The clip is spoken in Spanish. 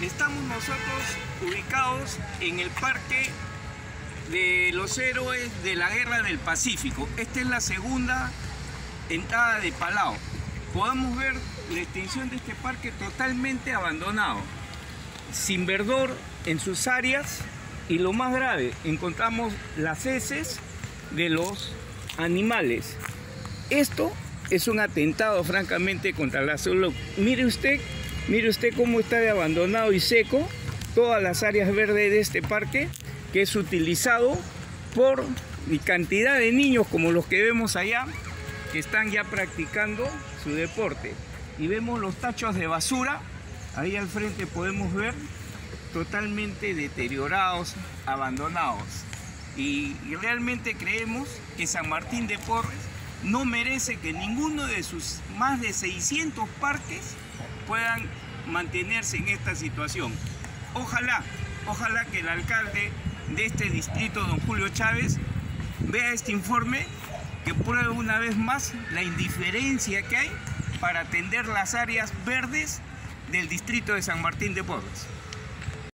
Estamos nosotros ubicados en el Parque de los Héroes de la Guerra del Pacífico. Esta es la segunda entrada de Palau. Podemos ver la extensión de este parque totalmente abandonado, sin verdor en sus áreas, y lo más grave, encontramos las heces de los animales. Esto es un atentado francamente contra la salud. Mire usted cómo está de abandonado y seco todas las áreas verdes de este parque, que es utilizado por cantidad de niños como los que vemos allá, que están ya practicando su deporte. Y vemos los tachos de basura, ahí al frente podemos ver, totalmente deteriorados, abandonados. Y realmente creemos que San Martín de Porres no merece que ninguno de sus más de 600 parques puedan mantenerse en esta situación. Ojalá que el alcalde de este distrito, don Julio Chávez, vea este informe, que pruebe una vez más la indiferencia que hay para atender las áreas verdes del distrito de San Martín de Porres.